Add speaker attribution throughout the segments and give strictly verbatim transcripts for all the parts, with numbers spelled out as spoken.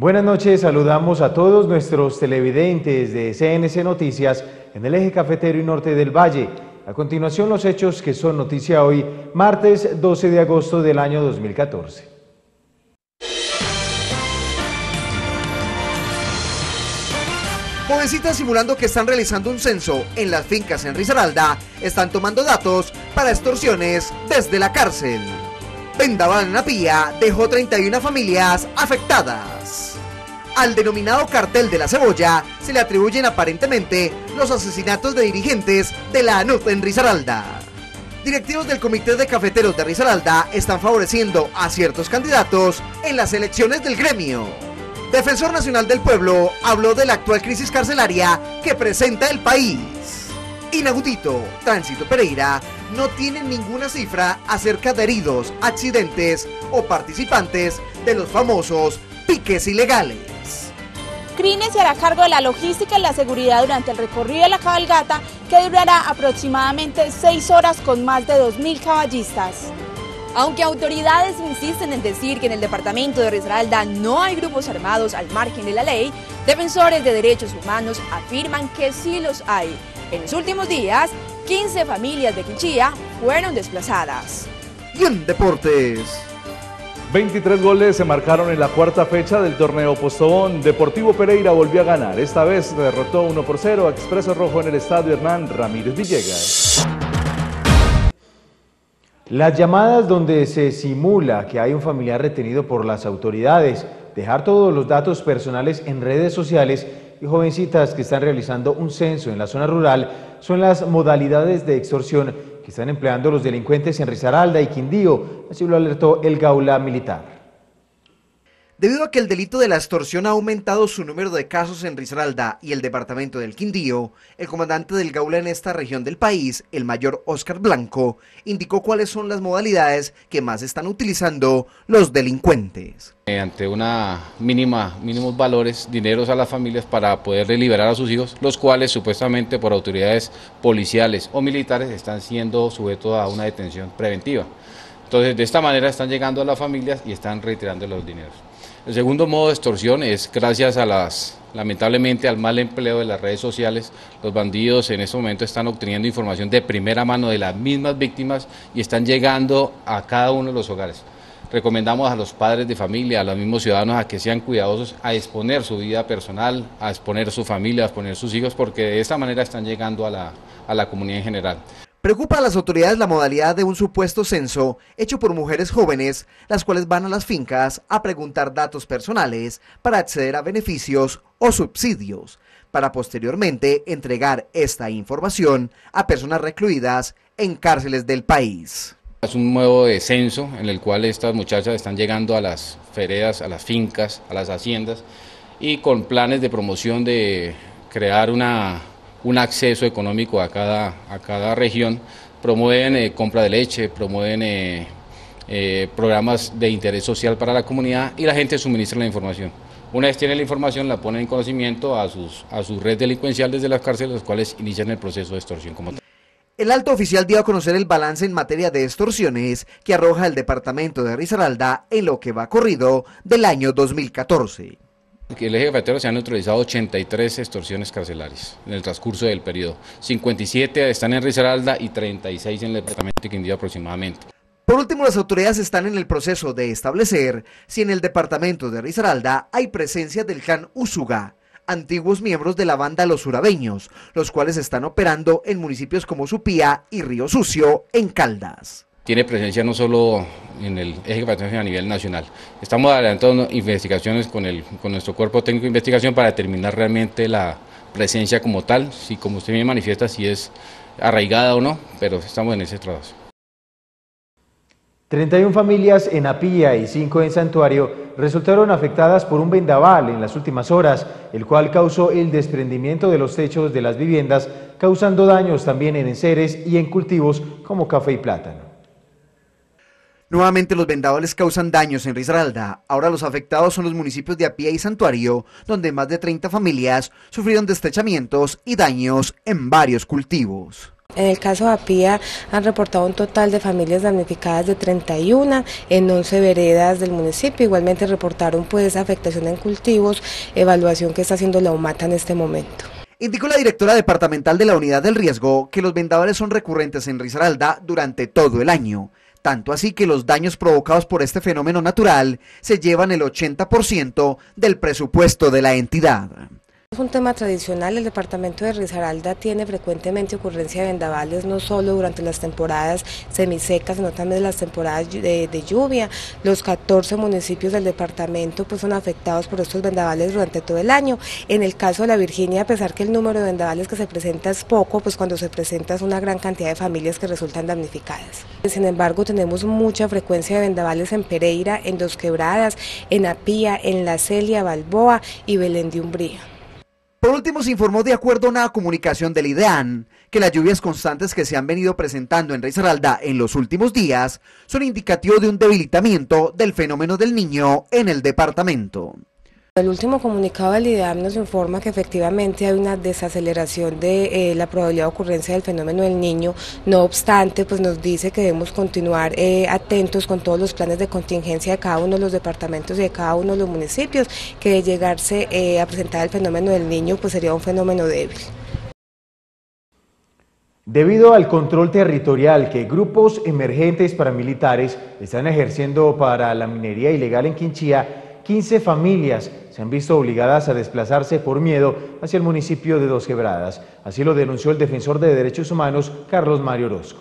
Speaker 1: Buenas noches, saludamos a todos nuestros televidentes de C N C Noticias en el eje cafetero y norte del Valle. A continuación, los hechos que son noticia hoy, martes doce de agosto del año dos mil catorce.
Speaker 2: Jovencitas simulando que están realizando un censo en las fincas en Risaralda están tomando datos para extorsiones desde la cárcel. Vendaval en Apía dejó treinta y una familias afectadas. Al denominado cartel de la cebolla se le atribuyen aparentemente los asesinatos de dirigentes de la ANUF en Risaralda. Directivos del Comité de Cafeteros de Risaralda están favoreciendo a ciertos candidatos en las elecciones del gremio. Defensor Nacional del Pueblo habló de la actual crisis carcelaria que presenta el país. Inaudito, Tránsito Pereira no tiene ninguna cifra acerca de heridos, accidentes o participantes de los famosos piques ilegales.
Speaker 3: Crines se hará cargo de la logística y la seguridad durante el recorrido de la cabalgata, que durará aproximadamente seis horas con más de dos mil caballistas.
Speaker 4: Aunque autoridades insisten en decir que en el departamento de Risaralda no hay grupos armados al margen de la ley, defensores de derechos humanos afirman que sí los hay. En los últimos días, quince familias de Quichía fueron desplazadas.
Speaker 2: Y en deportes,
Speaker 5: veintitrés goles se marcaron en la cuarta fecha del torneo Postobón. Deportivo Pereira volvió a ganar. Esta vez derrotó uno por cero a Expreso Rojo en el estadio Hernán Ramírez Villegas.
Speaker 1: Las llamadas donde se simula que hay un familiar retenido por las autoridades, dejar todos los datos personales en redes sociales y jovencitas que están realizando un censo en la zona rural son las modalidades de extorsión que están empleando los delincuentes en Risaralda y Quindío, así lo alertó el Gaula Militar.
Speaker 2: Debido a que el delito de la extorsión ha aumentado su número de casos en Risaralda y el departamento del Quindío, el comandante del Gaula en esta región del país, el mayor Óscar Blanco, indicó cuáles son las modalidades que más están utilizando los delincuentes.
Speaker 6: Ante una mínima, mínimos valores, dineros a las familias para poder liberar a sus hijos, los cuales supuestamente por autoridades policiales o militares están siendo sujetos a una detención preventiva. Entonces, de esta manera están llegando a las familias y están retirando los dineros. El segundo modo de extorsión es gracias a las, lamentablemente, al mal empleo de las redes sociales. Los bandidos en este momento están obteniendo información de primera mano de las mismas víctimas y están llegando a cada uno de los hogares. Recomendamos a los padres de familia, a los mismos ciudadanos, a que sean cuidadosos, a exponer su vida personal, a exponer su familia, a exponer sus hijos, porque de esta manera están llegando a la, a la comunidad en general.
Speaker 2: Preocupa a las autoridades la modalidad de un supuesto censo hecho por mujeres jóvenes, las cuales van a las fincas a preguntar datos personales para acceder a beneficios o subsidios, para posteriormente entregar esta información a personas recluidas en cárceles del país.
Speaker 6: Es un modo de censo en el cual estas muchachas están llegando a las veredas, a las fincas, a las haciendas y con planes de promoción de crear una... un acceso económico a cada, a cada región, promueven eh, compra de leche, promueven eh, eh, programas de interés social para la comunidad y la gente suministra la información. Una vez tiene la información, la ponen en conocimiento a, sus, a su red delincuencial desde las cárceles, los cuales inician el proceso de extorsión como tal.
Speaker 2: El alto oficial dio a conocer el balance en materia de extorsiones que arroja el departamento de Risaralda en lo que va corrido del año dos mil catorce.
Speaker 6: En el eje cafetero se han neutralizado ochenta y tres extorsiones carcelarias en el transcurso del periodo. cincuenta y siete están en Risaralda y treinta y seis en el departamento de Quindío aproximadamente.
Speaker 2: Por último, las autoridades están en el proceso de establecer si en el departamento de Risaralda hay presencia del clan Usuga, antiguos miembros de la banda Los Urabeños, los cuales están operando en municipios como Supía y Río Sucio, en Caldas.
Speaker 6: Tiene presencia no solo en el eje cafetero a nivel nacional. Estamos adelantando investigaciones con, el, con nuestro cuerpo técnico de investigación para determinar realmente la presencia como tal, si como usted me manifiesta, si es arraigada o no, pero estamos en ese trabajo.
Speaker 1: treinta y una familias en Apía y cinco en Santuario resultaron afectadas por un vendaval en las últimas horas, el cual causó el desprendimiento de los techos de las viviendas, causando daños también en enseres y en cultivos como café y plátano.
Speaker 2: Nuevamente los vendavales causan daños en Risaralda. Ahora los afectados son los municipios de Apía y Santuario, donde más de treinta familias sufrieron destrechamientos y daños en varios cultivos.
Speaker 7: En el caso de Apía han reportado un total de familias damnificadas de treinta y una en once veredas del municipio. Igualmente reportaron pues afectación en cultivos, evaluación que está haciendo la UMATA en este momento.
Speaker 2: Indicó la directora departamental de la Unidad del Riesgo que los vendavales son recurrentes en Risaralda durante todo el año. Tanto así que los daños provocados por este fenómeno natural se llevan el ochenta por ciento del presupuesto de la entidad.
Speaker 7: Es un tema tradicional. El departamento de Risaralda tiene frecuentemente ocurrencia de vendavales, no solo durante las temporadas semisecas, sino también las temporadas de, de lluvia. Los catorce municipios del departamento pues, son afectados por estos vendavales durante todo el año. En el caso de la Virginia, a pesar que el número de vendavales que se presenta es poco, pues cuando se presenta es una gran cantidad de familias que resultan damnificadas. Sin embargo, tenemos mucha frecuencia de vendavales en Pereira, en Dos Quebradas, en Apía, en La Celia, Balboa y Belén de Umbría.
Speaker 2: Por último, se informó de acuerdo a una comunicación del IDEAN que las lluvias constantes que se han venido presentando en Risaralda en los últimos días son indicativo de un debilitamiento del fenómeno del Niño en el departamento.
Speaker 7: El último comunicado del IDEAM nos informa que efectivamente hay una desaceleración de eh, la probabilidad de ocurrencia del fenómeno del Niño. No obstante, pues nos dice que debemos continuar eh, atentos con todos los planes de contingencia de cada uno de los departamentos y de cada uno de los municipios, que de llegarse eh, a presentar el fenómeno del Niño, pues sería un fenómeno débil.
Speaker 1: Debido al control territorial que grupos emergentes paramilitares están ejerciendo para la minería ilegal en Quinchía, quince familias se han visto obligadas a desplazarse por miedo hacia el municipio de Dos Quebradas. Así lo denunció el defensor de derechos humanos, Carlos Mario Orozco.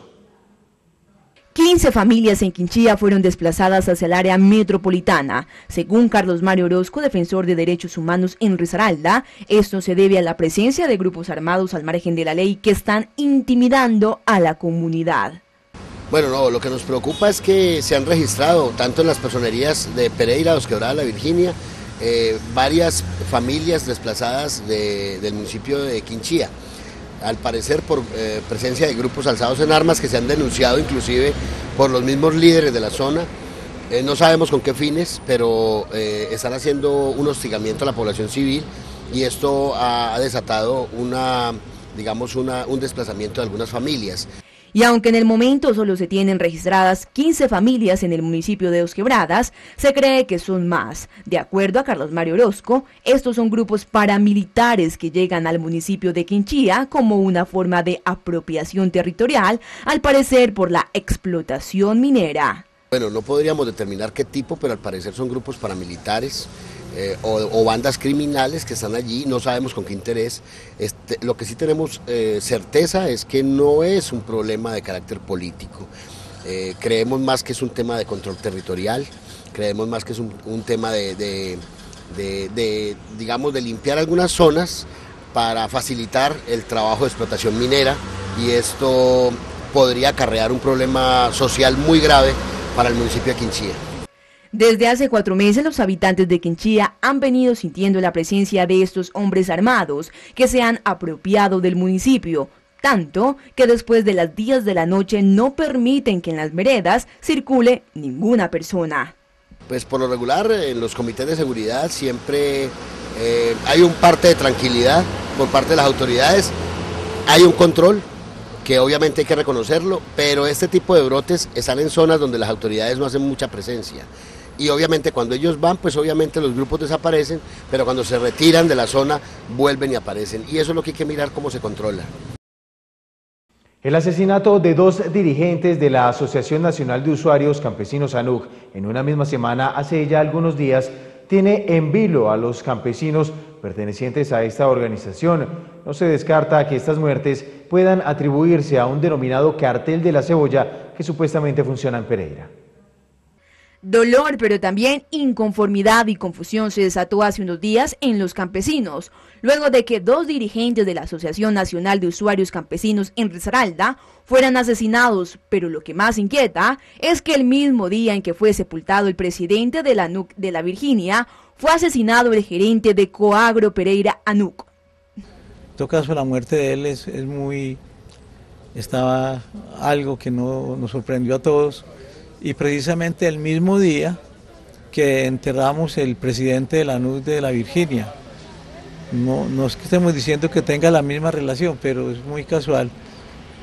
Speaker 8: quince familias en Quinchía fueron desplazadas hacia el área metropolitana. Según Carlos Mario Orozco, defensor de derechos humanos en Risaralda, esto se debe a la presencia de grupos armados al margen de la ley que están intimidando a la comunidad.
Speaker 9: Bueno, no, lo que nos preocupa es que se han registrado, tanto en las personerías de Pereira, Dos Quebradas, La Virginia, eh, varias familias desplazadas de, del municipio de Quinchía. Al parecer por eh, presencia de grupos alzados en armas que se han denunciado inclusive por los mismos líderes de la zona. Eh, no sabemos con qué fines, pero eh, están haciendo un hostigamiento a la población civil y esto ha, ha desatado una, digamos una, un desplazamiento de algunas familias.
Speaker 8: Y aunque en el momento solo se tienen registradas quince familias en el municipio de Dos Quebradas, se cree que son más. De acuerdo a Carlos Mario Orozco, estos son grupos paramilitares que llegan al municipio de Quinchía como una forma de apropiación territorial, al parecer por la explotación minera.
Speaker 9: Bueno, no podríamos determinar qué tipo, pero al parecer son grupos paramilitares. Eh, o, o bandas criminales que están allí, no sabemos con qué interés. Este, lo que sí tenemos eh, certeza es que no es un problema de carácter político. Eh, creemos más que es un tema de control territorial, creemos más que es un, un tema de, de, de, de, digamos, de limpiar algunas zonas para facilitar el trabajo de explotación minera, y esto podría acarrear un problema social muy grave para el municipio de Quinchía.
Speaker 8: Desde hace cuatro meses los habitantes de Quinchía han venido sintiendo la presencia de estos hombres armados que se han apropiado del municipio, tanto que después de las diez de la noche no permiten que en las veredas circule ninguna persona.
Speaker 9: Pues por lo regular en los comités de seguridad siempre eh, hay un parte de tranquilidad por parte de las autoridades, hay un control que obviamente hay que reconocerlo, pero este tipo de brotes están en zonas donde las autoridades no hacen mucha presencia. Y obviamente cuando ellos van, pues obviamente los grupos desaparecen, pero cuando se retiran de la zona, vuelven y aparecen. Y eso es lo que hay que mirar cómo se controla.
Speaker 1: El asesinato de dos dirigentes de la Asociación Nacional de Usuarios Campesinos ANUC en una misma semana hace ya algunos días tiene en vilo a los campesinos pertenecientes a esta organización. No se descarta que estas muertes puedan atribuirse a un denominado cartel de la cebolla que supuestamente funciona en Pereira.
Speaker 8: Dolor, pero también inconformidad y confusión se desató hace unos días en los campesinos, luego de que dos dirigentes de la Asociación Nacional de Usuarios Campesinos en Risaralda fueran asesinados, pero lo que más inquieta es que el mismo día en que fue sepultado el presidente de la ANUC de la Virginia, fue asesinado el gerente de Coagro Pereira ANUC.
Speaker 10: En todo caso, la muerte de él es, es muy, estaba algo que no, nos sorprendió a todos. Y precisamente el mismo día que enterramos el presidente de la ANUC de la Virginia. No, no es que estemos diciendo que tenga la misma relación, pero es muy casual.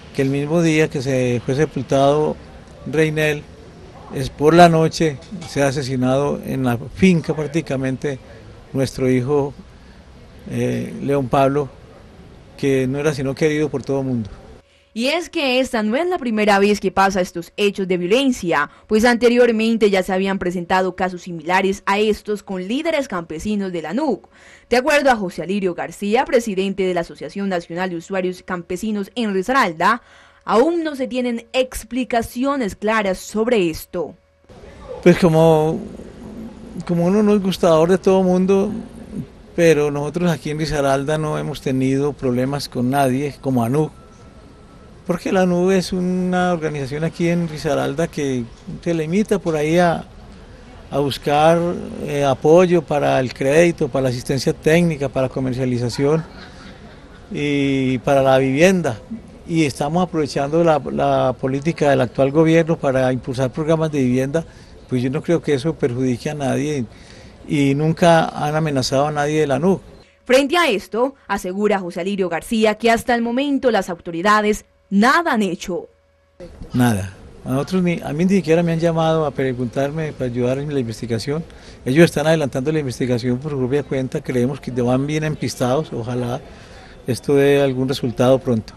Speaker 10: que el mismo día que se fue sepultado Reinel, es por la noche, se ha asesinado en la finca prácticamente nuestro hijo eh, León Pablo, que no era sino querido por todo el mundo.
Speaker 8: Y es que esta no es la primera vez que pasa estos hechos de violencia, pues anteriormente ya se habían presentado casos similares a estos con líderes campesinos de la N U C. De acuerdo a José Alirio García, presidente de la Asociación Nacional de Usuarios Campesinos en Risaralda, aún no se tienen explicaciones claras sobre esto.
Speaker 10: Pues como, como uno no es gustador de todo el mundo, pero nosotros aquí en Risaralda no hemos tenido problemas con nadie como A N U C. Porque la N U es una organización aquí en Risaralda que se limita por ahí a, a buscar eh, apoyo para el crédito, para la asistencia técnica, para la comercialización y para la vivienda. Y estamos aprovechando la, la política del actual gobierno para impulsar programas de vivienda, pues yo no creo que eso perjudique a nadie y nunca han amenazado a nadie de la N U.
Speaker 8: Frente a esto, asegura José Alirio García que hasta el momento las autoridades nada han hecho.
Speaker 10: Nada. A nosotros ni, a mí ni siquiera me han llamado a preguntarme para ayudar en la investigación. Ellos están adelantando la investigación por su propia cuenta. Creemos que van bien empistados. Ojalá esto dé algún resultado pronto.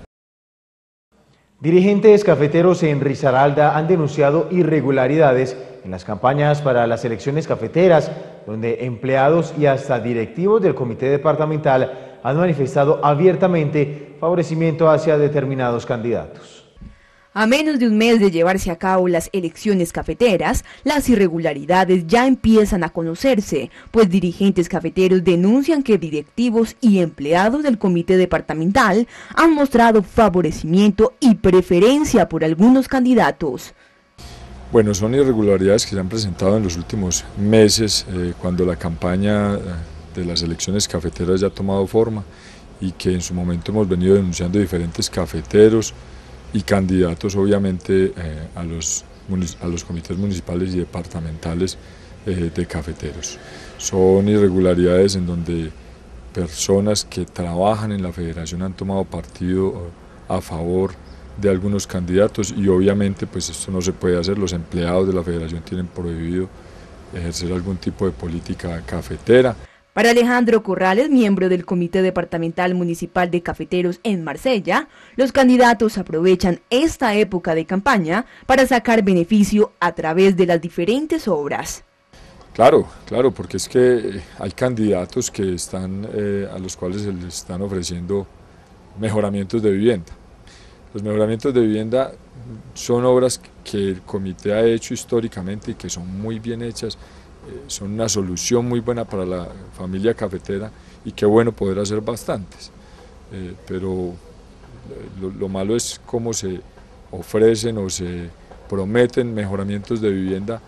Speaker 1: Dirigentes cafeteros en Risaralda han denunciado irregularidades en las campañas para las elecciones cafeteras, donde empleados y hasta directivos del comité departamental han manifestado abiertamente favorecimiento hacia determinados candidatos.
Speaker 8: A menos de un mes de llevarse a cabo las elecciones cafeteras, las irregularidades ya empiezan a conocerse, pues dirigentes cafeteros denuncian que directivos y empleados del comité departamental han mostrado favorecimiento y preferencia por algunos candidatos.
Speaker 11: Bueno, son irregularidades que se han presentado en los últimos meses, eh, cuando la campaña de las elecciones cafeteras ya ha tomado forma y que en su momento hemos venido denunciando diferentes cafeteros y candidatos obviamente eh, a, los, a los comités municipales y departamentales eh, de cafeteros. Son irregularidades en donde personas que trabajan en la federación han tomado partido a favor de algunos candidatos y obviamente pues esto no se puede hacer. Los empleados de la federación tienen prohibido ejercer algún tipo de política cafetera.
Speaker 8: Para Alejandro Corrales, miembro del Comité Departamental Municipal de Cafeteros en Marsella, los candidatos aprovechan esta época de campaña para sacar beneficio a través de las diferentes obras.
Speaker 11: Claro, claro, porque es que hay candidatos que están, eh, a los cuales se les están ofreciendo mejoramientos de vivienda. Los mejoramientos de vivienda son obras que el comité ha hecho históricamente y que son muy bien hechas. Son una solución muy buena para la familia cafetera y qué bueno poder hacer bastantes, eh, pero lo, lo malo es cómo se ofrecen o se prometen mejoramientos de vivienda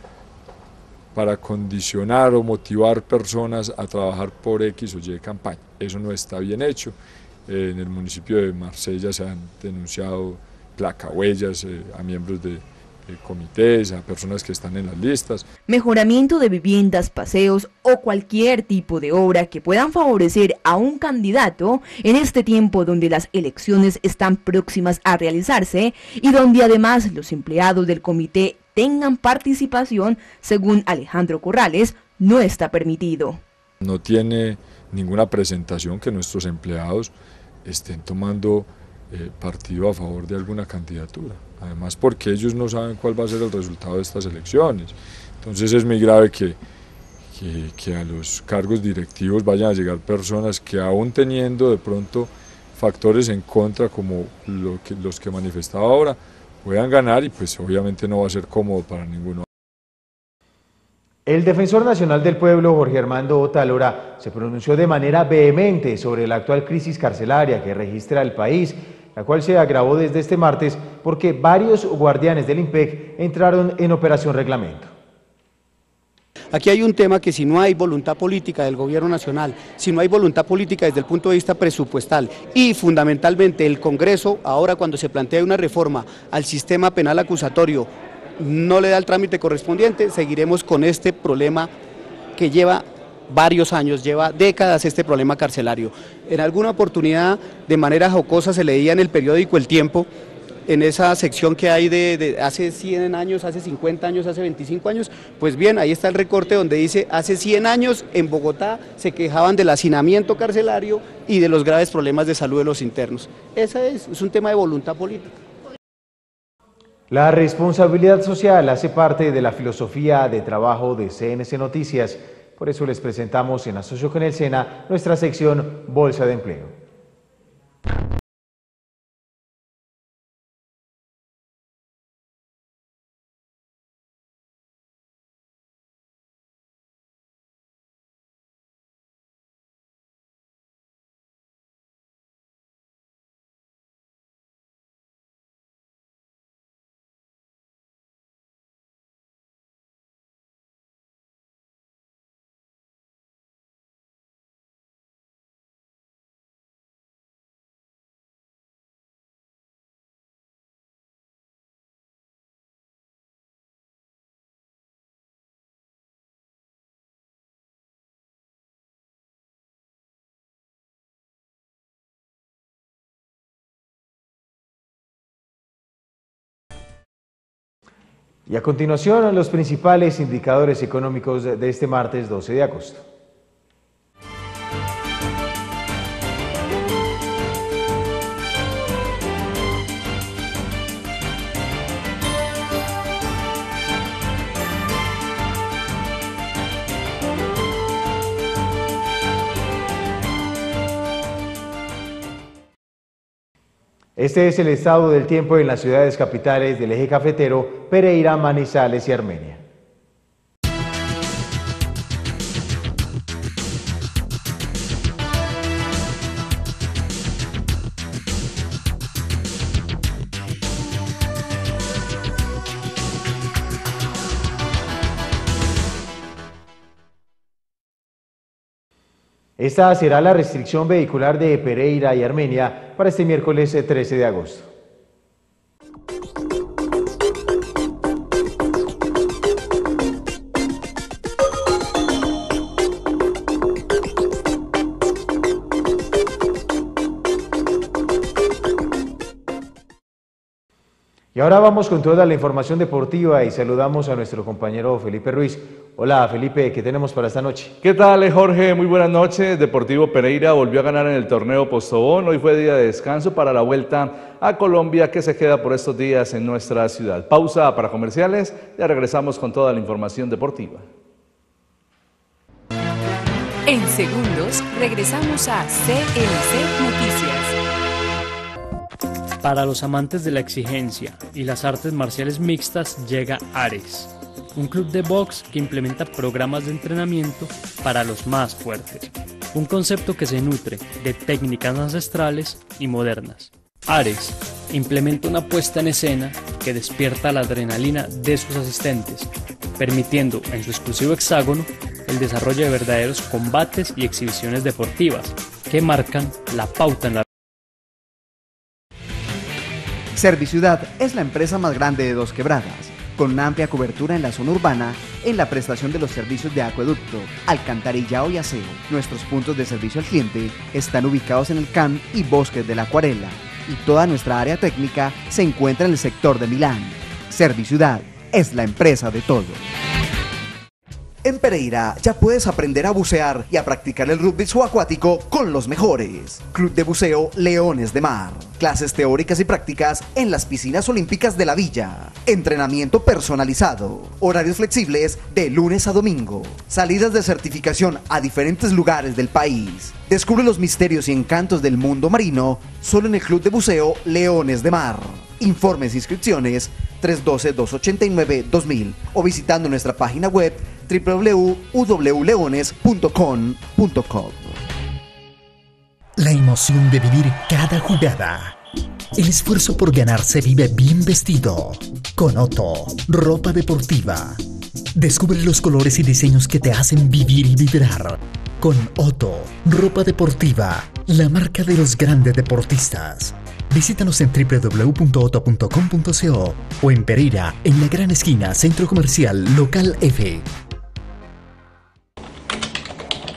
Speaker 11: para condicionar o motivar personas a trabajar por X o Y campaña. Eso no está bien hecho. Eh, en el municipio de Marsella se han denunciado placahuellas eh, a miembros de comités, a personas que están en las listas.
Speaker 8: Mejoramiento de viviendas, paseos o cualquier tipo de obra que puedan favorecer a un candidato en este tiempo donde las elecciones están próximas a realizarse y donde además los empleados del comité tengan participación, según Alejandro Corrales, no está permitido.
Speaker 11: No tiene ninguna presentación que nuestros empleados estén tomando eh, partido a favor de alguna candidatura. Además porque ellos no saben cuál va a ser el resultado de estas elecciones. Entonces es muy grave que, que, que a los cargos directivos vayan a llegar personas que aún teniendo de pronto factores en contra como lo que, los que manifestaba ahora, puedan ganar y pues obviamente no va a ser cómodo para ninguno.
Speaker 1: El defensor nacional del pueblo, Jorge Armando Otalora, se pronunció de manera vehemente sobre la actual crisis carcelaria que registra el país, la cual se agravó desde este martes porque varios guardianes del IMPEC entraron en operación reglamento.
Speaker 12: Aquí hay un tema que si no hay voluntad política del gobierno nacional, si no hay voluntad política desde el punto de vista presupuestal y fundamentalmente el Congreso, ahora cuando se plantea una reforma al sistema penal acusatorio, no le da el trámite correspondiente, seguiremos con este problema que lleva varios años, lleva décadas este problema carcelario. En alguna oportunidad, de manera jocosa, se leía en el periódico El Tiempo, en esa sección que hay de, de hace cien años, hace cincuenta años, hace veinticinco años, pues bien, ahí está el recorte donde dice, hace cien años en Bogotá se quejaban del hacinamiento carcelario y de los graves problemas de salud de los internos. Ese es, es un tema de voluntad política.
Speaker 1: La responsabilidad social hace parte de la filosofía de trabajo de C N C Noticias. Por eso les presentamos en asocio con el SENA nuestra sección Bolsa de Empleo. Y a continuación, los principales indicadores económicos de este martes doce de agosto. Este es el estado del tiempo en las ciudades capitales del eje cafetero, Pereira, Manizales y Armenia. Esta será la restricción vehicular de Pereira y Armenia para este miércoles trece de agosto. Y ahora vamos con toda la información deportiva y saludamos a nuestro compañero Felipe Ruiz. Hola Felipe, ¿qué tenemos para esta noche?
Speaker 5: ¿Qué tal, Jorge? Muy buenas noches. Deportivo Pereira volvió a ganar en el torneo Postobón. Hoy fue día de descanso para la vuelta a Colombia que se queda por estos días en nuestra ciudad. Pausa para comerciales, ya regresamos con toda la información deportiva.
Speaker 13: En segundos regresamos a C N C Noticias.
Speaker 14: Para los amantes de la exigencia y las artes marciales mixtas llega Ares, un club de box que implementa programas de entrenamiento para los más fuertes, un concepto que se nutre de técnicas ancestrales y modernas. Ares implementa una puesta en escena que despierta la adrenalina de sus asistentes, permitiendo en su exclusivo hexágono el desarrollo de verdaderos combates y exhibiciones deportivas que marcan la pauta en la
Speaker 2: Serviciudad es la empresa más grande de Dos Quebradas, con una amplia cobertura en la zona urbana en la prestación de los servicios de acueducto, alcantarillado y aseo. Nuestros puntos de servicio al cliente están ubicados en el C A M y Bosques de la Acuarela, y toda nuestra área técnica se encuentra en el sector de Milán. Serviciudad es la empresa de todos. En Pereira ya puedes aprender a bucear y a practicar el rugby subacuático con los mejores. Club de Buceo Leones de Mar. Clases teóricas y prácticas en las piscinas olímpicas de la villa. Entrenamiento personalizado. Horarios flexibles de lunes a domingo. Salidas de certificación a diferentes lugares del país. Descubre los misterios y encantos del mundo marino solo en el Club de Buceo Leones de Mar. Informes e inscripciones tres uno dos, dos ocho nueve, dos mil o visitando nuestra página web w w w punto u w leones punto com punto co.
Speaker 15: La emoción de vivir cada jugada. El esfuerzo por ganar se vive bien vestido. Con Otto, ropa deportiva. Descubre los colores y diseños que te hacen vivir y vibrar. Con Otto, ropa deportiva, la marca de los grandes deportistas. Visítanos en w w w punto otto punto com punto co o en Pereira, en la gran esquina, Centro Comercial Local F.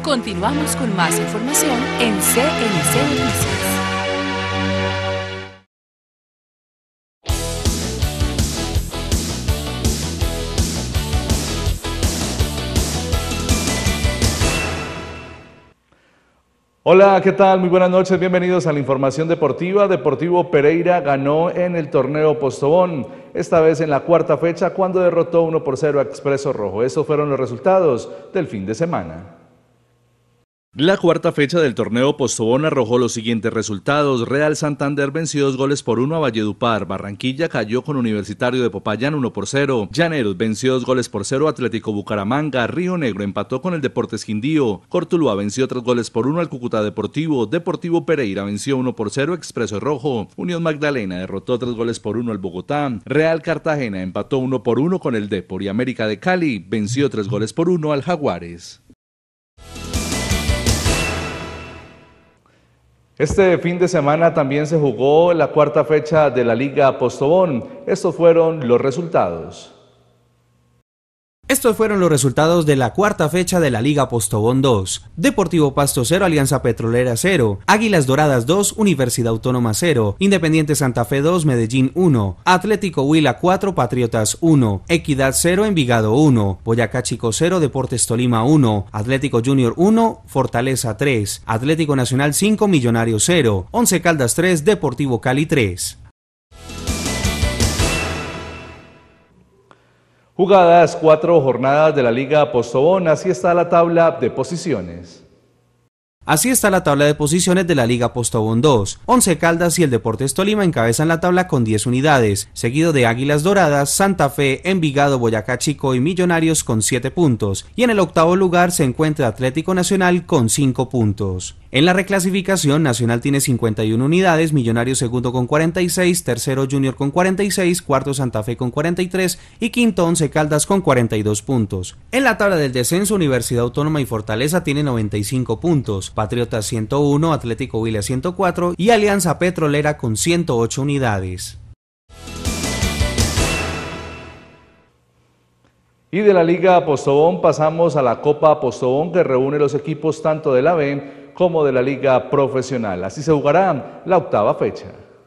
Speaker 13: Continuamos con más información en C N C Noticias.
Speaker 5: Hola, ¿qué tal? Muy buenas noches, bienvenidos a la información deportiva. Deportivo Pereira ganó en el torneo Postobón, esta vez en la cuarta fecha cuando derrotó uno por cero a Expreso Rojo. Esos fueron los resultados del fin de semana. La cuarta fecha del torneo Postobón arrojó los siguientes resultados. Real Santander venció dos goles por uno a Valledupar. Barranquilla cayó con Universitario de Popayán uno por cero. Llaneros venció dos goles por cero a Atlético Bucaramanga. Río Negro empató con el Deportes Quindío. Cortuluá venció tres goles por uno al Cúcuta Deportivo. Deportivo Pereira venció uno por cero a Expreso Rojo. Unión Magdalena derrotó tres goles por uno al Bogotá. Real Cartagena empató uno por uno con el Depor y América de Cali venció tres goles por uno al Jaguares. Este fin de semana también se jugó la cuarta fecha de la Liga Postobón. Estos fueron los resultados.
Speaker 16: Estos fueron los resultados de la cuarta fecha de la Liga Postobón dos. Deportivo Pasto cero, Alianza Petrolera cero, Águilas Doradas dos, Universidad Autónoma cero, Independiente Santa Fe dos, Medellín uno, Atlético Huila cuatro, Patriotas uno, Equidad cero, Envigado uno, Boyacá Chico cero, Deportes Tolima uno, Atlético Junior uno, Fortaleza tres, Atlético Nacional cinco, Millonarios cero, Once Caldas tres, Deportivo Cali tres.
Speaker 5: Jugadas cuatro jornadas de la Liga Postobón, así está la tabla de posiciones.
Speaker 16: Así está la tabla de posiciones de la Liga Postobón dos. Once Caldas y el Deportes Tolima encabezan la tabla con diez unidades, seguido de Águilas Doradas, Santa Fe, Envigado, Boyacá Chico y Millonarios con siete puntos, y en el octavo lugar se encuentra Atlético Nacional con cinco puntos. En la reclasificación, Nacional tiene cincuenta y una unidades, Millonarios segundo con cuarenta y seis, tercero Junior con cuarenta y seis, cuarto Santa Fe con cuarenta y tres y quinto Once Caldas con cuarenta y dos puntos. En la tabla del descenso, Universidad Autónoma y Fortaleza tienen noventa y cinco puntos, Patriotas ciento uno, Atlético Huila ciento cuatro y Alianza Petrolera con ciento ocho unidades.
Speaker 5: Y de la Liga Postobón pasamos a la Copa Postobón, que reúne los equipos tanto de la B como de la Liga Profesional. Así se jugará la octava fecha.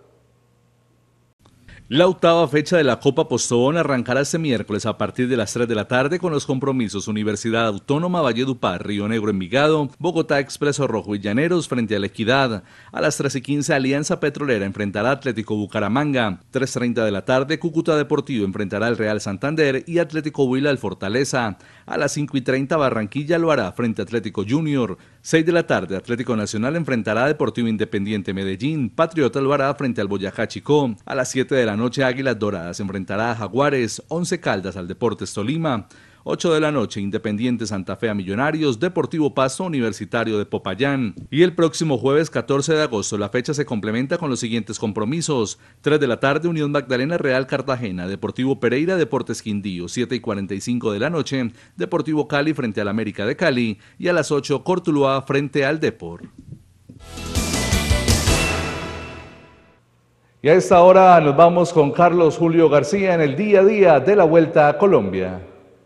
Speaker 5: La octava fecha de la Copa Postobón arrancará este miércoles a partir de las tres de la tarde con los compromisos Universidad Autónoma, Valledupar, Río Negro, Envigado, Bogotá, Expreso Rojo y Llaneros frente a la Equidad. A las tres y quince Alianza Petrolera enfrentará a Atlético Bucaramanga. tres y treinta de la tarde Cúcuta Deportivo enfrentará al Real Santander y Atlético Huila al Fortaleza. A las cinco y treinta Barranquilla lo hará frente a Atlético Junior. seis de la tarde Atlético Nacional enfrentará a Deportivo Independiente Medellín. Patriota lo hará frente al Boyacá Chico. A las siete de la noche Águilas Doradas enfrentará a Jaguares. Once Caldas al Deportes Tolima. ocho de la noche Independiente Santa Fe a Millonarios, Deportivo Pasto Universitario de Popayán. Y el próximo jueves catorce de agosto la fecha se complementa con los siguientes compromisos. tres de la tarde Unión Magdalena Real Cartagena, Deportivo Pereira Deportes Quindío. siete y cuarenta y cinco de la noche Deportivo Cali frente al América de Cali y a las ocho Cortuluá frente al Depor. Y a esta hora nos vamos con Carlos Julio García en el día a día de la Vuelta a Colombia.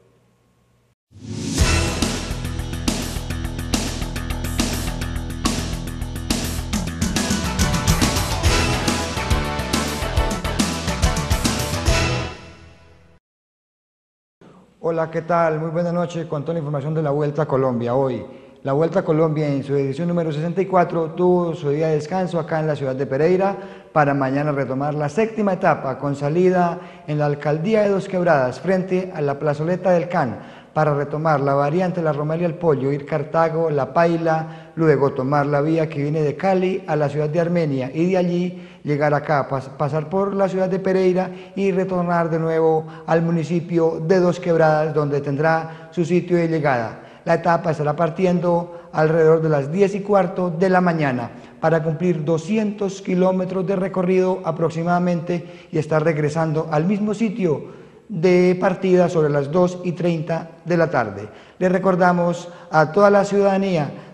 Speaker 17: Hola, ¿qué tal? Muy buena noche con toda la información de la Vuelta a Colombia. Hoy, la Vuelta a Colombia en su edición número sesenta y cuatro tuvo su día de descanso acá en la ciudad de Pereira para mañana retomar la séptima etapa con salida en la alcaldía de Dos Quebradas frente a la plazoleta del Can para retomar la variante La Romelia El Pollo, ir Cartago, La Paila, luego tomar la vía que viene de Cali a la ciudad de Armenia y de allí llegar acá, pas pasar por la ciudad de Pereira y retornar de nuevo al municipio de Dos Quebradas donde tendrá su sitio de llegada. La etapa estará partiendo alrededor de las diez y cuarto de la mañana para cumplir doscientos kilómetros de recorrido aproximadamente y estar regresando al mismo sitio de partida sobre las dos y treinta de la tarde. Le recordamos a toda la ciudadanía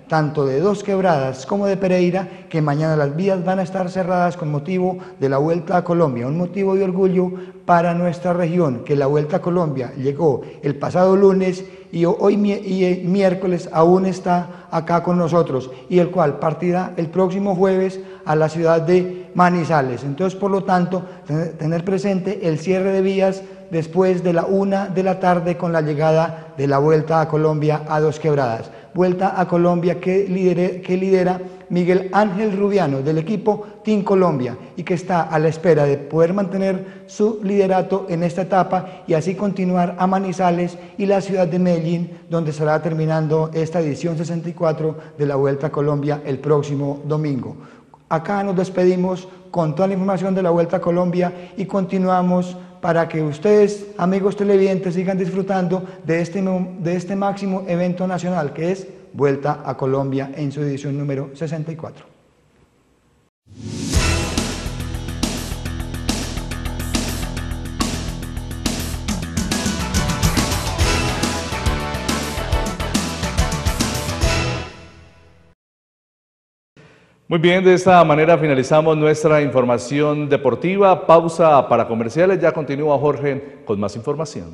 Speaker 17: tanto de Dos Quebradas como de Pereira, que mañana las vías van a estar cerradas con motivo de la Vuelta a Colombia, un motivo de orgullo para nuestra región, que la Vuelta a Colombia llegó el pasado lunes y hoy y miércoles aún está acá con nosotros, y el cual partirá el próximo jueves a la ciudad de Manizales. Entonces, por lo tanto, tener presente el cierre de vías después de la una de la tarde con la llegada de la Vuelta a Colombia a Dos Quebradas. Vuelta a Colombia que, lidere, que lidera Miguel Ángel Rubiano del equipo Team Colombia y que está a la espera de poder mantener su liderato en esta etapa y así continuar a Manizales y la ciudad de Medellín, donde estará terminando esta edición sesenta y cuatro de la Vuelta a Colombia el próximo domingo. Acá nos despedimos con toda la información de la Vuelta a Colombia y continuamos para que ustedes, amigos televidentes, sigan disfrutando de este, de este máximo evento nacional que es Vuelta a Colombia en su edición número sesenta y cuatro.
Speaker 5: Muy bien, de esta manera finalizamos nuestra información deportiva. Pausa para comerciales. Ya continúa Jorge con más información.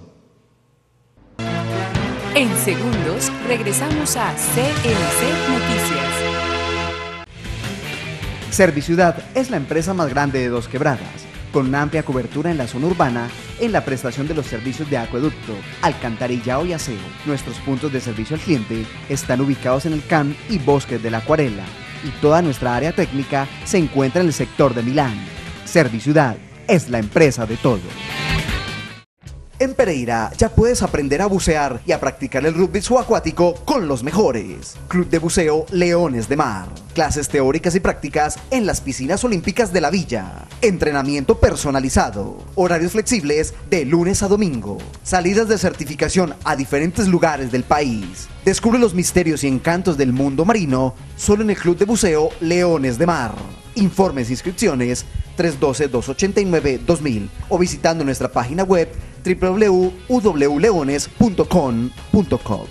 Speaker 13: En segundos regresamos a C N C Noticias.
Speaker 2: Serviciudad es la empresa más grande de Dos Quebradas, con una amplia cobertura en la zona urbana en la prestación de los servicios de acueducto, alcantarillado y aseo. Nuestros puntos de servicio al cliente están ubicados en el C A M y Bosques de la Acuarela, y toda nuestra área técnica se encuentra en el sector de Milán. Serviciudad es la empresa de todo. En Pereira ya puedes aprender a bucear y a practicar el rugby subacuático con los mejores. Club de Buceo Leones de Mar. Clases teóricas y prácticas en las piscinas olímpicas de la villa. Entrenamiento personalizado. Horarios flexibles de lunes a domingo. Salidas de certificación a diferentes lugares del país. Descubre los misterios y encantos del mundo marino solo en el Club de Buceo Leones de Mar. Informes e inscripciones tres uno dos, dos ocho nueve, dos mil o visitando nuestra página web w w w punto u w leones punto com punto co.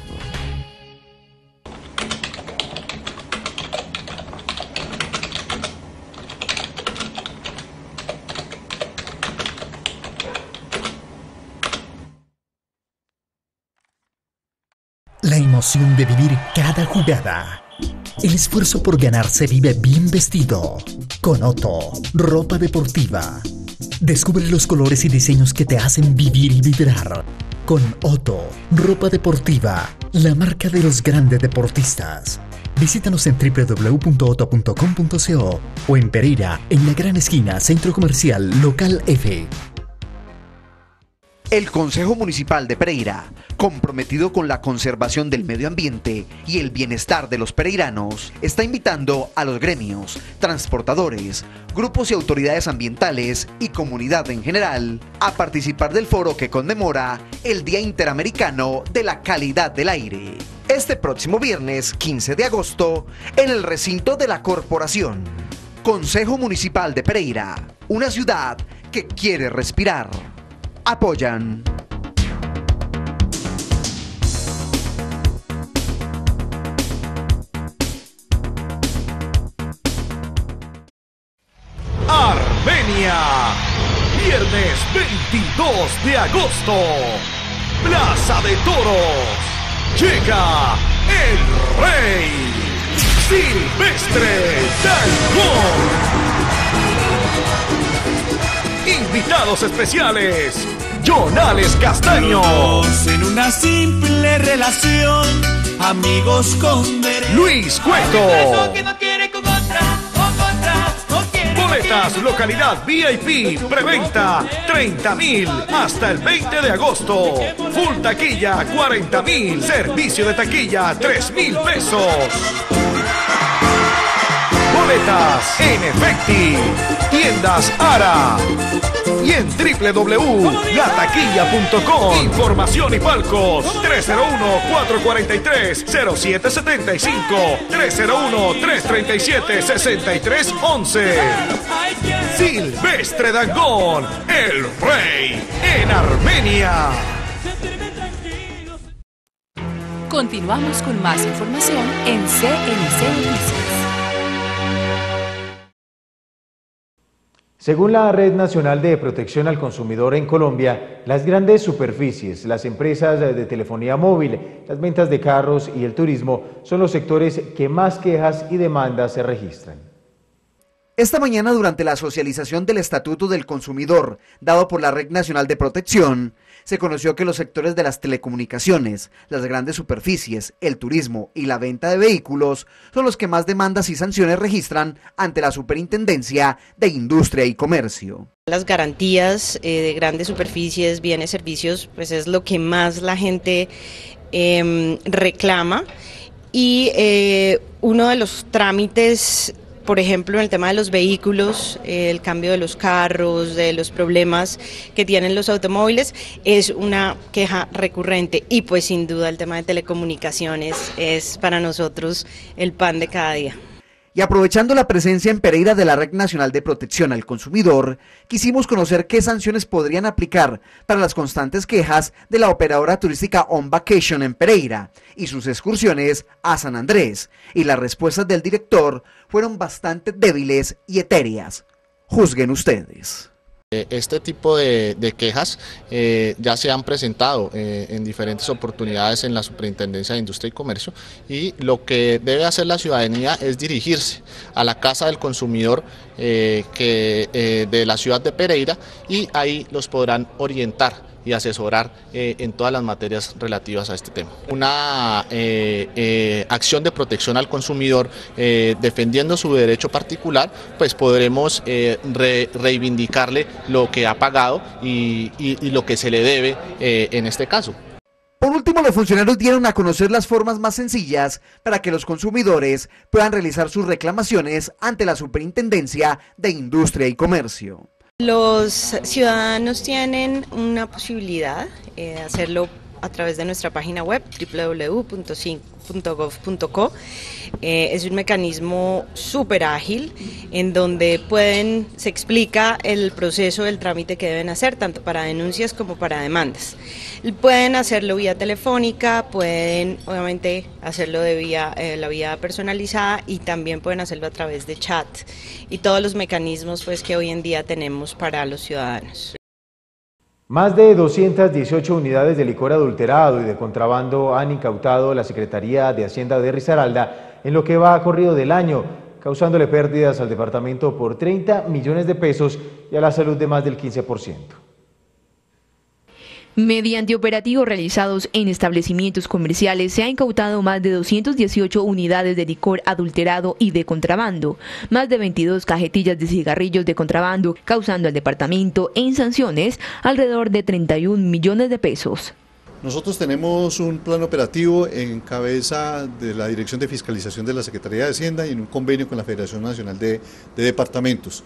Speaker 15: La emoción de vivir cada jugada. El esfuerzo por ganar se vive bien vestido. Con Otto, ropa deportiva. Descubre los colores y diseños que te hacen vivir y vibrar. Con Otto, ropa deportiva, la marca de los grandes deportistas. Visítanos en w w w punto otto punto com punto co o en Pereira, en la gran esquina, Centro Comercial Local F.
Speaker 2: El Consejo Municipal de Pereira, comprometido con la conservación del medio ambiente y el bienestar de los pereiranos, está invitando a los gremios, transportadores, grupos y autoridades ambientales y comunidad en general a participar del foro que conmemora el Día Interamericano de la Calidad del Aire. Este próximo viernes quince de agosto en el recinto de la Corporación. Consejo Municipal de Pereira, una ciudad que quiere respirar. Apoyan
Speaker 18: Armenia, viernes veintidós de agosto, Plaza de Toros, llega el Rey Silvestre Dangond. Invitados especiales, Jonales Castaño,
Speaker 19: en una simple relación, amigos con derecho.
Speaker 18: Luis Cueto. Boletas, localidad V I P, preventa treinta mil hasta el veinte de agosto. Full taquilla cuarenta mil, servicio de taquilla tres mil pesos. Boletas en Efecti, tiendas Ara y en w w w punto la taquilla punto com. Información y palcos tres cero uno, cuatro cuatro tres, cero siete siete cinco, tres cero uno, tres tres siete, seis tres uno uno. Silvestre Dangond, el Rey en Armenia.
Speaker 13: Continuamos con más información en C N C Noticias.
Speaker 1: Según la Red Nacional de Protección al Consumidor en Colombia, las grandes superficies, las empresas de telefonía móvil, las ventas de carros y el turismo son los sectores que más quejas y demandas se registran.
Speaker 2: Esta mañana, durante la socialización del Estatuto del Consumidor, dado por la Red Nacional de Protección, se conoció que los sectores de las telecomunicaciones, las grandes superficies, el turismo y la venta de vehículos son los que más demandas y sanciones registran ante la Superintendencia de Industria y Comercio.
Speaker 20: Las garantías eh, de grandes superficies, bienes, servicios, pues es lo que más la gente eh, reclama y eh, uno de los trámites, por ejemplo, en el tema de los vehículos, eh, el cambio de los carros, de los problemas que tienen los automóviles, es una queja recurrente y pues sin duda el tema de telecomunicaciones es para nosotros el pan de cada día.
Speaker 2: Y aprovechando la presencia en Pereira de la Red Nacional de Protección al Consumidor, quisimos conocer qué sanciones podrían aplicar para las constantes quejas de la operadora turística On Vacation en Pereira y sus excursiones a San Andrés, y las respuestas del director fueron bastante débiles y etéreas. Juzguen ustedes.
Speaker 21: Este tipo de, de quejas eh, ya se han presentado eh, en diferentes oportunidades en la Superintendencia de Industria y Comercio, y lo que debe hacer la ciudadanía es dirigirse a la Casa del Consumidor eh, que, eh, de la ciudad de Pereira, y ahí los podrán orientar y asesorar eh, en todas las materias relativas a este tema. Una eh, eh, acción de protección al consumidor eh, defendiendo su derecho particular, pues podremos eh, re, reivindicarle lo que ha pagado y, y, y lo que se le debe eh, en este caso.
Speaker 2: Por último, los funcionarios dieron a conocer las formas más sencillas para que los consumidores puedan realizar sus reclamaciones ante la Superintendencia de Industria y Comercio.
Speaker 20: Los ciudadanos tienen una posibilidad de eh, hacerlo a través de nuestra página web doble u doble u doble u punto cinc punto gov punto co. Eh, es un mecanismo súper ágil en donde pueden, se explica el proceso del trámite que deben hacer, tanto para denuncias como para demandas. Pueden hacerlo vía telefónica, pueden obviamente hacerlo de vía, eh, la vía personalizada, y también pueden hacerlo a través de chat y todos los mecanismos pues que hoy en día tenemos para los ciudadanos.
Speaker 1: Más de doscientas dieciocho unidades de licor adulterado y de contrabando han incautado la Secretaría de Hacienda de Risaralda en lo que va corrido del año, causándole pérdidas al departamento por treinta millones de pesos y a la salud de más del quince por ciento.
Speaker 8: Mediante operativos realizados en establecimientos comerciales se ha incautado más de doscientas dieciocho unidades de licor adulterado y de contrabando, más de veintidós cajetillas de cigarrillos de contrabando, causando al departamento en sanciones alrededor de treinta y un millones de pesos.
Speaker 22: Nosotros tenemos un plan operativo en cabeza de la Dirección de Fiscalización de la Secretaría de Hacienda y en un convenio con la Federación Nacional de, de Departamentos.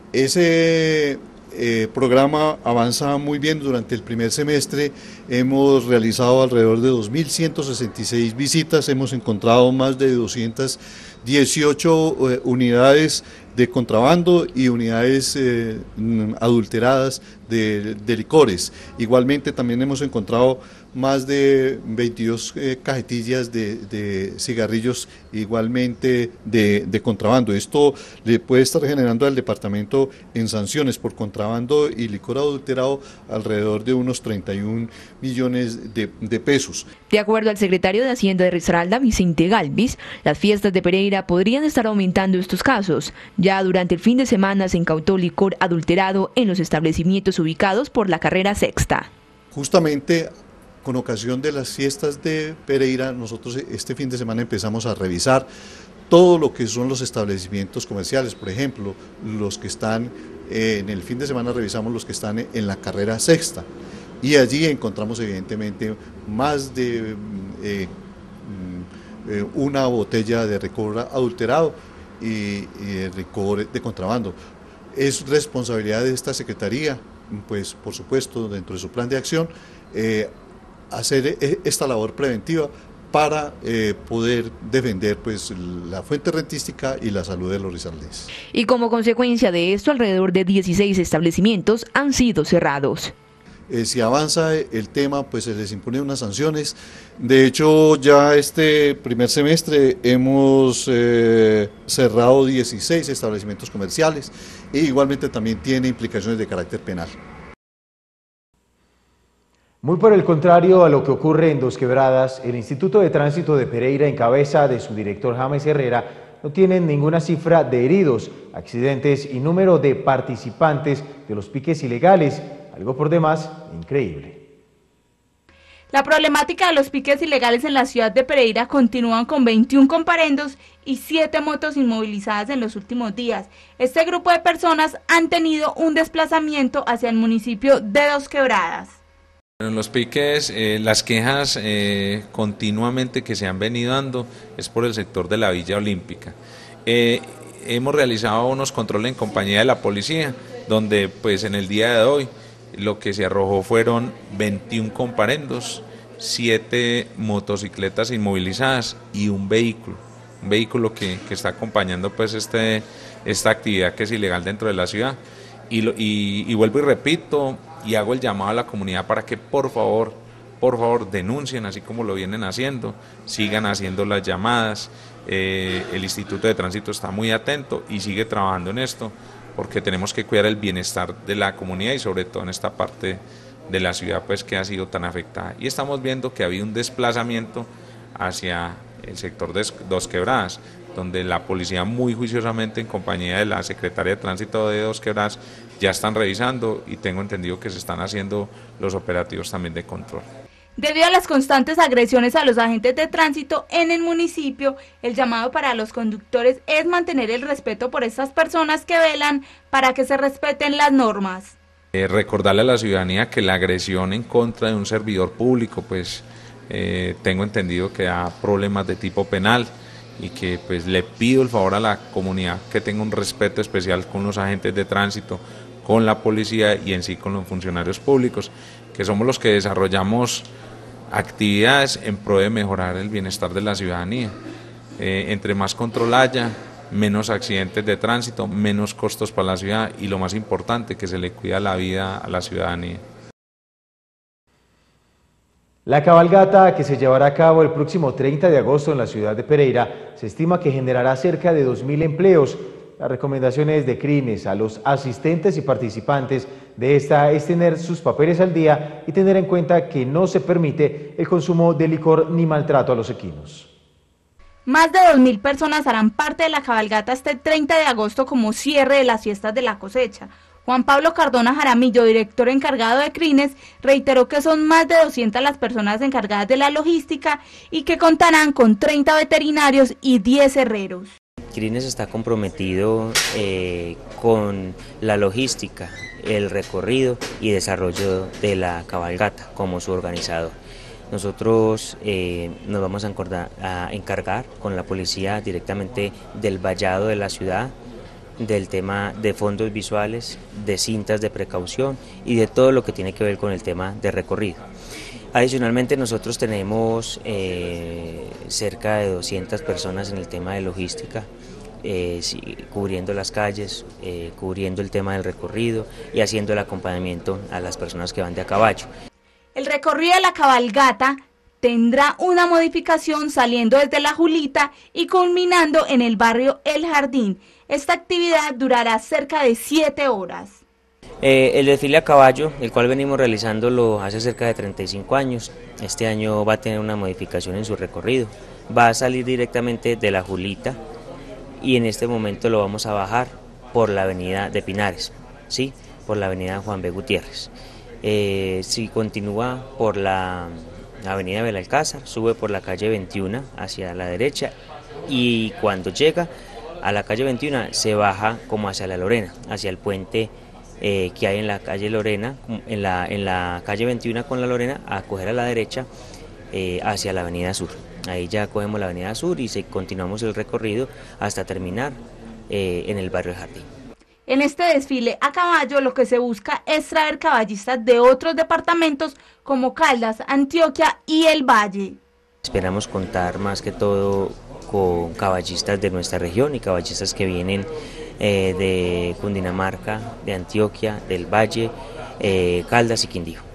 Speaker 22: Ese Eh, programa avanza muy bien. Durante el primer semestre hemos realizado alrededor de dos mil ciento sesenta y seis visitas, hemos encontrado más de doscientas dieciocho eh, unidades de contrabando y unidades eh, adulteradas de, de licores. Igualmente también hemos encontrado más de veintidós eh, cajetillas de, de cigarrillos igualmente de, de contrabando. Esto le puede estar generando al departamento en sanciones por contrabando y licor adulterado alrededor de unos treinta y un millones de, de pesos.
Speaker 8: De acuerdo al secretario de Hacienda de Risaralda, Vicente Galvis, las fiestas de Pereira podrían estar aumentando estos casos. Ya durante el fin de semana se incautó licor adulterado en los establecimientos ubicados por la carrera sexta.
Speaker 22: Justamente con ocasión de las fiestas de Pereira, nosotros este fin de semana empezamos a revisar todo lo que son los establecimientos comerciales. Por ejemplo, los que están, eh, en el fin de semana revisamos los que están en la carrera sexta, y allí encontramos evidentemente más de eh, eh, una botella de licor adulterado y, y de licor de contrabando. Es responsabilidad de esta Secretaría, pues por supuesto dentro de su plan de acción, eh, hacer esta labor preventiva para eh, poder defender pues la fuente rentística y la salud de los risaraldenses.
Speaker 8: Y como consecuencia de esto, alrededor de dieciséis establecimientos han sido cerrados.
Speaker 22: Eh, si avanza el tema, pues se les impone unas sanciones. De hecho, ya este primer semestre hemos eh, cerrado dieciséis establecimientos comerciales e igualmente también tiene implicaciones de carácter penal.
Speaker 1: Muy por el contrario a lo que ocurre en Dos Quebradas, el Instituto de Tránsito de Pereira, en cabeza de su director James Herrera, no tienen ninguna cifra de heridos, accidentes y número de participantes de los piques ilegales, algo por demás increíble.
Speaker 3: La problemática de los piques ilegales en la ciudad de Pereira continúan con veintiún comparendos y siete motos inmovilizadas en los últimos días. Este grupo de personas han tenido un desplazamiento hacia el municipio de Dos Quebradas.
Speaker 4: En los piques, eh, las quejas eh, continuamente que se han venido dando es por el sector de la Villa Olímpica. Eh, hemos realizado unos controles en compañía de la policía, donde pues en el día de hoy lo que se arrojó fueron veintiún comparendos, siete motocicletas inmovilizadas y un vehículo, un vehículo que, que está acompañando pues este, esta actividad que es ilegal dentro de la ciudad. Y, lo, y, y vuelvo y repito y hago el llamado a la comunidad para que por favor, por favor denuncien, así como lo vienen haciendo, sigan haciendo las llamadas. Eh, el Instituto de Tránsito está muy atento y sigue trabajando en esto, porque tenemos que cuidar el bienestar de la comunidad y sobre todo en esta parte de la ciudad pues que ha sido tan afectada. Y estamos viendo que ha habido un desplazamiento hacia el sector de Dos Quebradas, donde la policía muy juiciosamente en compañía de la Secretaría de Tránsito de Dos Quebradas ya están revisando y tengo entendido que se están haciendo los operativos también de control.
Speaker 3: Debido a las constantes agresiones a los agentes de tránsito en el municipio, el llamado para los conductores es mantener el respeto por estas personas que velan para que se respeten las normas.
Speaker 4: Eh, recordarle a la ciudadanía que la agresión en contra de un servidor público, pues eh, tengo entendido que da problemas de tipo penal y que pues le pido el favor a la comunidad que tenga un respeto especial con los agentes de tránsito, con la policía y en sí con los funcionarios públicos, que somos los que desarrollamos actividades en pro de mejorar el bienestar de la ciudadanía. Eh, entre más control haya, menos accidentes de tránsito, menos costos para la ciudad y lo más importante, que se le cuida la vida a la ciudadanía.
Speaker 1: La cabalgata, que se llevará a cabo el próximo treinta de agosto en la ciudad de Pereira, se estima que generará cerca de dos mil empleos. Las recomendaciones de Crines a los asistentes y participantes de esta es tener sus papeles al día y tener en cuenta que no se permite el consumo de licor ni maltrato a los equinos.
Speaker 3: Más de dos mil personas harán parte de la cabalgata este treinta de agosto como cierre de las fiestas de la cosecha. Juan Pablo Cardona Jaramillo, director encargado de Crines, reiteró que son más de doscientas las personas encargadas de la logística y que contarán con treinta veterinarios y diez herreros.
Speaker 23: Crines está comprometido eh, con la logística, el recorrido y desarrollo de la cabalgata como su organizador. Nosotros eh, nos vamos a encargar, a encargar con la policía directamente del vallado de la ciudad, del tema de fondos visuales, de cintas de precaución y de todo lo que tiene que ver con el tema de recorrido. Adicionalmente nosotros tenemos eh, cerca de doscientas personas en el tema de logística, eh, sí, cubriendo las calles, eh, cubriendo el tema del recorrido y haciendo el acompañamiento a las personas que van de a caballo.
Speaker 3: El recorrido de la cabalgata tendrá una modificación saliendo desde La Julita y culminando en el barrio El Jardín. Esta actividad durará cerca de siete horas.
Speaker 23: Eh, el desfile a caballo, el cual venimos realizándolo hace cerca de treinta y cinco años, este año va a tener una modificación en su recorrido. Va a salir directamente de La Julita y en este momento lo vamos a bajar por la avenida de Pinares, ¿sí? Por la avenida Juan B. Gutiérrez. Eh, si continúa por la avenida Belalcázar, sube por la calle veintiuno hacia la derecha y cuando llega a la calle veintiuno se baja como hacia la Lorena, hacia el puente eh, que hay en la calle Lorena, en la, en la calle veintiuno con la Lorena, a coger a la derecha eh, hacia la avenida Sur. Ahí ya cogemos la avenida Sur y se, continuamos el recorrido hasta terminar eh, en el barrio El Jardín.
Speaker 3: En este desfile a caballo lo que se busca es traer caballistas de otros departamentos como Caldas, Antioquia y el Valle.
Speaker 23: Esperamos contar más que todo con caballistas de nuestra región y caballistas que vienen eh, de Cundinamarca, de Antioquia, del Valle, eh, Caldas y Quindío.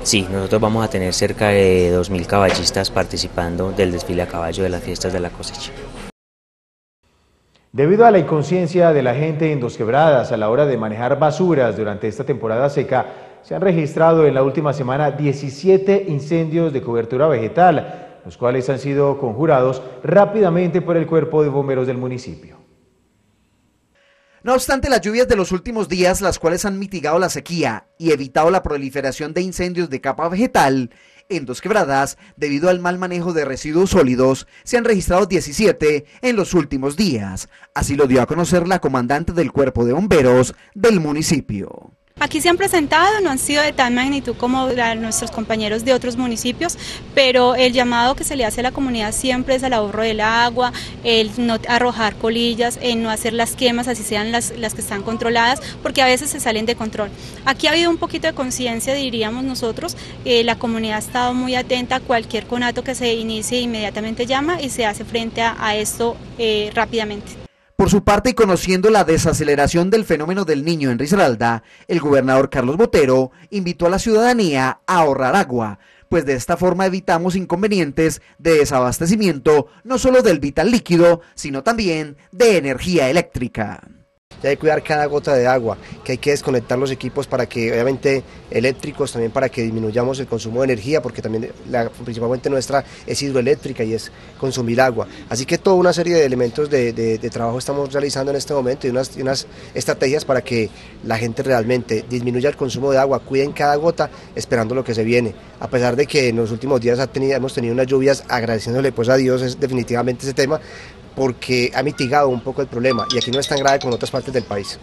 Speaker 23: Sí, nosotros vamos a tener cerca de dos mil caballistas participando del desfile a caballo de las fiestas de la cosecha.
Speaker 1: Debido a la inconsciencia de la gente en Dos Quebradas a la hora de manejar basuras durante esta temporada seca, se han registrado en la última semana diecisiete incendios de cobertura vegetal, los cuales han sido conjurados rápidamente por el Cuerpo de Bomberos del municipio.
Speaker 2: No obstante, las lluvias de los últimos días, las cuales han mitigado la sequía y evitado la proliferación de incendios de capa vegetal, en Dos Quebradas, debido al mal manejo de residuos sólidos, se han registrado diecisiete en los últimos días. Así lo dio a conocer la comandante del Cuerpo de Bomberos del municipio.
Speaker 6: Aquí se han presentado, no han sido de tal magnitud como la, nuestros compañeros de otros municipios, pero el llamado que se le hace a la comunidad siempre es al ahorro del agua, el no arrojar colillas, el no hacer las quemas, así sean las, las que están controladas, porque a veces se salen de control. Aquí ha habido un poquito de conciencia, diríamos nosotros, eh, la comunidad ha estado muy atenta a cualquier conato que se inicie, inmediatamente llama y se hace frente a, a esto eh, rápidamente.
Speaker 2: Por su parte, y conociendo la desaceleración del fenómeno del Niño en Risaralda, el gobernador Carlos Botero invitó a la ciudadanía a ahorrar agua, pues de esta forma evitamos inconvenientes de desabastecimiento no solo del vital líquido, sino también de energía eléctrica.
Speaker 7: Hay que cuidar cada gota de agua, que hay que desconectar los equipos para que, obviamente, eléctricos, también para que disminuyamos el consumo de energía, porque también la principalmente nuestra es hidroeléctrica y es consumir agua. Así que toda una serie de elementos de, de, de trabajo estamos realizando en este momento y unas, y unas estrategias para que la gente realmente disminuya el consumo de agua, cuiden cada gota, esperando lo que se viene. A pesar de que en los últimos días ha tenido, hemos tenido unas lluvias, agradeciéndole pues a Dios es definitivamente ese tema, porque ha mitigado un poco el problema y aquí no es tan grave como en otras partes del país.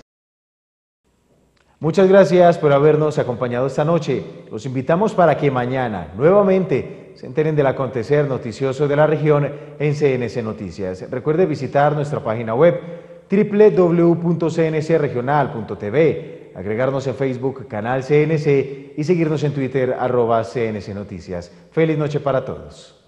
Speaker 1: Muchas gracias por habernos acompañado esta noche. Los invitamos para que mañana nuevamente se enteren del acontecer noticioso de la región en C N C Noticias. Recuerde visitar nuestra página web doble u doble u doble u punto c n c regional punto t v, agregarnos en Facebook Canal C N C y seguirnos en Twitter arroba C N C Noticias. Feliz noche para todos.